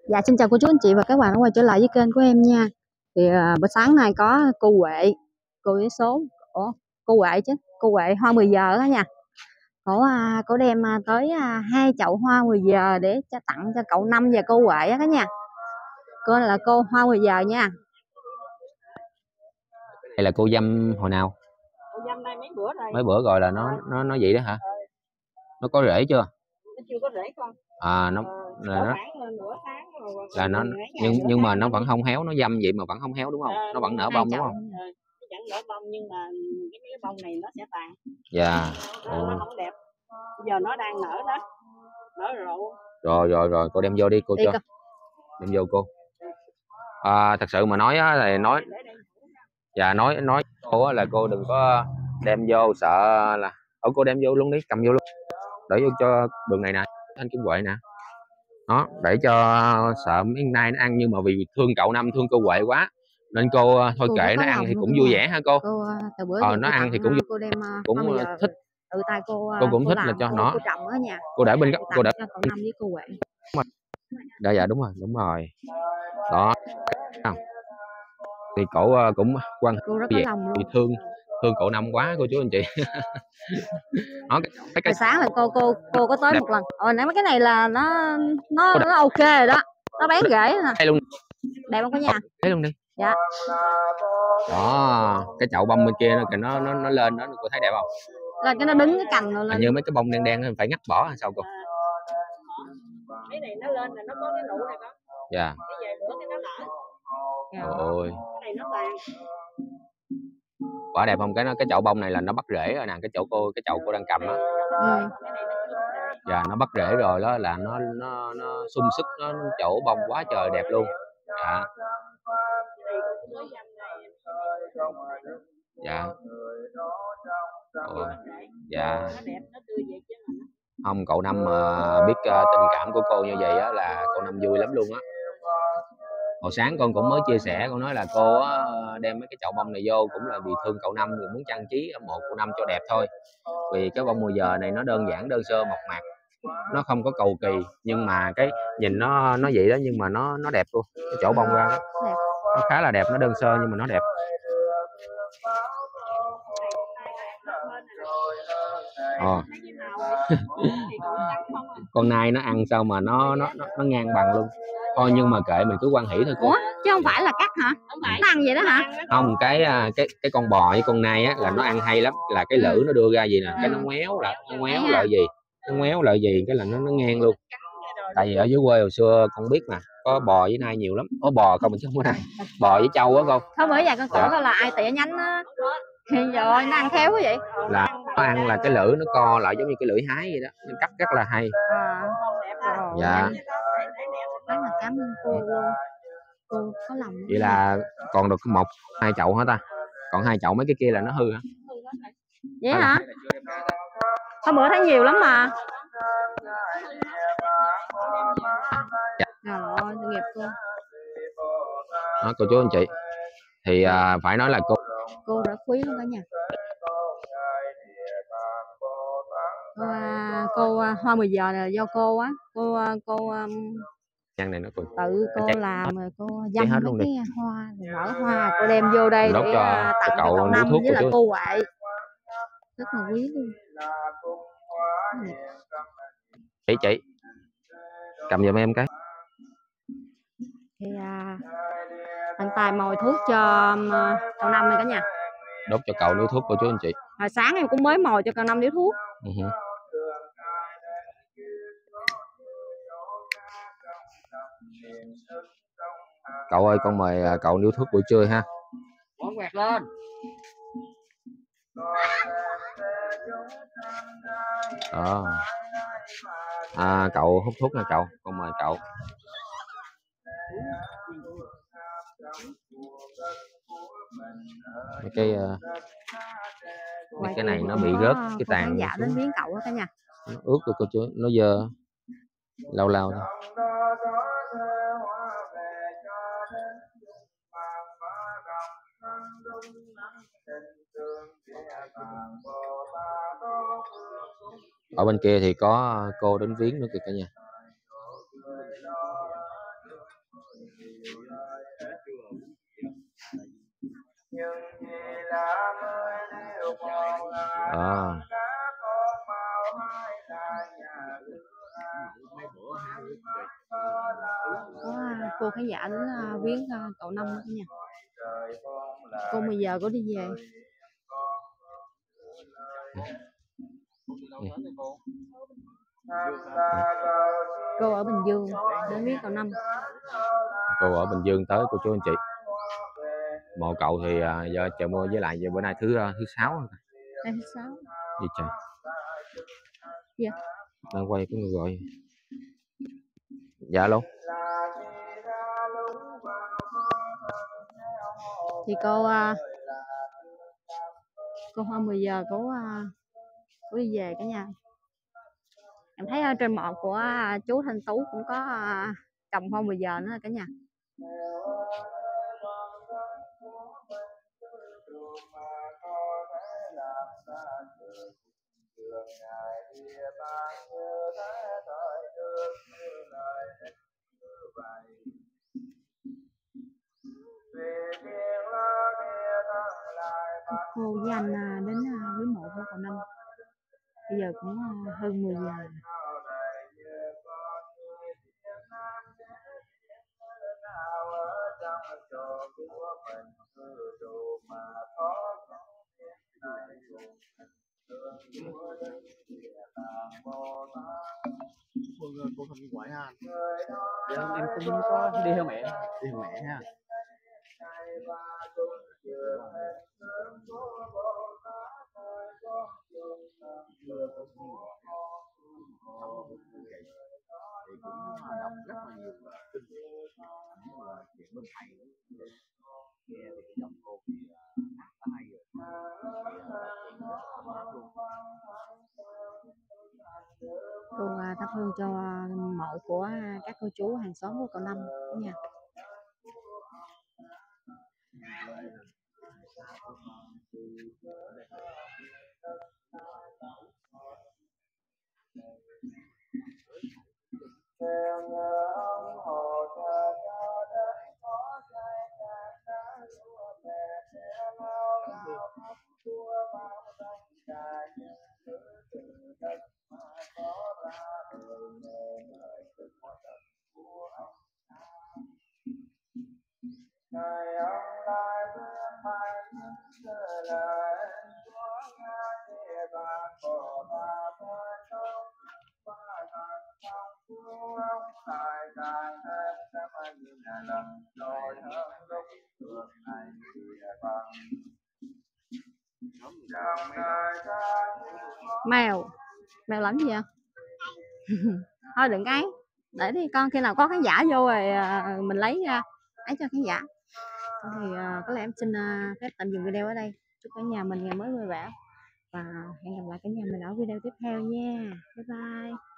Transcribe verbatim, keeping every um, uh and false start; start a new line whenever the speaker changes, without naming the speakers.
Dạ xin chào cô chú anh chị và các bạn đã quay trở lại với kênh của em nha. Thì uh, buổi sáng nay có cô Huệ, cô với số Ủa, cô Huệ chứ, cô Huệ hoa mười giờ đó nha. Cổ uh, cổ đem uh, tới uh, hai chậu hoa mười giờ để cho tặng cho cậu Năm và cô Huệ đó nha. Cô là cô hoa mười giờ nha.
Đây là cô dăm hồi nào?
Cô dăm đây mấy bữa rồi.
Mấy bữa rồi là nó nó nó vậy đó hả? Ừ. Nó có rễ chưa?
Nó chưa có rễ con.
À nó
ờ,
là nó
nửa tháng rồi,
là nó nhưng nhưng mà nó vẫn không héo, nó dăm vậy mà vẫn không héo đúng không?
Ờ,
nó vẫn nở bông đúng không?
Ờ, nó vẫn nở bông nhưng mà cái cái bông này nó sẽ tàn.
Dạ.
Nó, nó không đẹp. Bây giờ nó đang nở đó. Nở rộ.
Rồi rồi rồi, cô đem vô đi cô
đi
cho.
Con.
Đem vô cô. À, thật sự mà nói á là nói dạ nói nói cô á là cô đừng có đem vô sợ là ở cô đem vô luôn đi, cầm vô luôn. Để vô cho đường này nè, anh Kim Huệ nè. Đó, để cho sợ mấy nay nó ăn, nhưng mà vì thương cậu Năm, thương cô Huệ quá nên cô thôi
Cô
kệ nó ăn thì cũng vui vẻ ha cô.
Cô từ bữa
Ờ,
giờ
nó
cô
ăn
tặng
thì cũng
cô đem
cũng
hoa mười giờ
thích.
tự tay cô
Cô cũng
cô
thích
làm,
là cho
cô,
nó
cô trồng ở nhà.
cô để bên cô để
cho cậu Năm với cô Huệ.
Dạ dạ đúng rồi, đúng rồi. Đó. Thì cổ cũng quan
Cô rất có lòng luôn.
thương thương cậu Năm quá cô chú anh chị. Đó, cái, cái,
cái sáng là cô cô cô có tới đẹp. Một lần. Ồ nãy mấy cái này là nó nó nó ok rồi đó. Nó bán rễ nè.
luôn.
Đẹp không cả nhà?
Thấy luôn đi.
Dạ.
Đó, cái chậu bông bên kia nó nó nó, nó lên đó, cô thấy đẹp không?
Lên cái nó đứng cái cành rồi lên.
Hình như mấy cái bông đen đen phải ngắt bỏ hay sao cô?
Cái này nó lên là nó có cái nụ này con.
Dạ.
Cái về bữa cái nó nở.
Ôi.
Cái này nó tàn.
Quả đẹp không? Cái nó cái chậu bông này là nó bắt rễ rồi nè, cái chỗ cô cái chậu cô đang cầm á.
Ừ.
Dạ, nó bắt rễ rồi đó là nó nó nó sung sức, nó, nó chỗ bông quá trời đẹp luôn. Dạ. Dạ. Ồ. Dạ. Không, cậu Năm mà biết uh, tình cảm của cô như vậy á là cậu Năm vui lắm luôn á. Hồi sáng con cũng mới chia sẻ, con nói là cô á, đem mấy cái chậu bông này vô cũng là vì thương cậu Năm, rồi muốn trang trí ở mộ cậu Năm cho đẹp thôi. Vì cái bông mười giờ này nó đơn giản, đơn sơ, mộc mạc, nó không có cầu kỳ, nhưng mà cái nhìn nó nó vậy đó, nhưng mà nó nó đẹp luôn. Cái chỗ bông ra đó, nó khá là đẹp, nó đơn sơ nhưng mà nó đẹp. Ờ. Con nai nó ăn sao mà nó nó nó, nó ngang bằng luôn. Thôi nhưng mà kệ, mình cứ quan hỷ thôi cô.
Ủa chứ không phải là cắt hả? Không phải. Nó ăn vậy đó hả?
Không, cái cái cái con bò với con nai á là nó ăn hay lắm, là cái lưỡi nó đưa ra gì nè, cái nó ngoéo là nó ngoéo lợi gì, nó ngoéo lợi gì cái là nó nó ngang luôn. Tại vì ở dưới quê hồi xưa con biết mà có bò với nai nhiều lắm, có bò không, mình chứ không có nai, bò với trâu á con.
Không, bữa giờ con tưởng dạ. là ai tỉa nhánh á. Rồi nó ăn khéo quá vậy.
Là nó ăn là cái lưỡi nó co lại giống như cái lưỡi hái vậy đó, nó cắt rất là hay.
À.
Dạ.
Rất là cảm ơn cô luôn. Cô có lòng.
Vậy là còn được một hai chậu hả ta? Còn hai chậu mấy cái kia là nó hư hả?
Vậy hả? Hôm bữa thấy nhiều lắm mà.
Dạ.
Trời ơi, tội nghiệp cô.
Đó, cô chú anh chị. Thì à, phải nói là cô
cô rất quý luôn cả nhà. Cô, cô hoa mười giờ là do cô á, cô cô
nhân này nó cô
tự cô
chắc
làm rồi cô dăm
hết
mấy
luôn
cái
đi.
hoa, nở hoa cô đem vô đây
để
cho, tặng cho cậu, cậu Năm với là cô Huệ, rất là quý luôn.
Chị chị cầm giùm em cái.
Thì à, anh Tài mồi thuốc cho cậu Năm này cả nhà.
Đốt cho cậu điếu thuốc của chú anh chị.
Hồi sáng em cũng mới mồi cho cậu Năm điếu thuốc.
Uh-huh. Cậu ơi, con mời cậu điếu thuốc buổi trưa ha.
Bỏ quẹt lên.
Đó. À, cậu hút thuốc nha cậu, con mời cậu. Mấy cái uh, mấy cái này nó bị rớt cái tàn
dạ đến viếng cậu đó cả nhà.
Nó ướt rồi cô chú, nó dơ lau lau thôi. Ở bên kia thì có cô đến viếng nữa kìa cả nhà.
cô khán giả đến uh, viếng uh, cậu Năm đó nha. Cô mười giờ cô đi về. Cô ở Bình Dương đến viếng cậu Năm.
Cô ở Bình Dương tới cô chú anh chị. Mộ cậu thì uh, giờ trời mưa, với lại giờ bữa nay thứ uh, thứ sáu rồi.
Đây thứ sáu.
Gì trời.
Dạ.
Đang quay có người gọi. Dạ luôn.
Thì cô uh, cô hơn mười giờ cô uh, cô đi về cả nhà. Em thấy ở trên mộ của uh, chú Thanh Tú cũng có uh, trồng hơn mười giờ nữa cả nhà. Cô với anh đến với mộ của cậu Năm. Bây giờ cũng hơn mười giờ.
Cô Thanh ngoại ha. Giờ em cũng có đi theo mẹ, đi theo mẹ ha. Thì cũng đọc rất là nhiều kinh chuyện bên thầy nghe thì cái giọng cô thì hát đã hay rồi.
Cô thắp hương cho mộ của các cô chú hàng xóm của cậu Năm nha. Mèo mèo làm gì vậy? Thôi đừng cái để đi con, khi nào có khán giả vô rồi mình lấy ấy cho khán giả. Thì có lẽ em xin phép tạm dừng video ở đây. Chúc cả nhà mình ngày mới vui vẻ và hẹn gặp lại cả nhà mình ở video tiếp theo nha. Bye bye.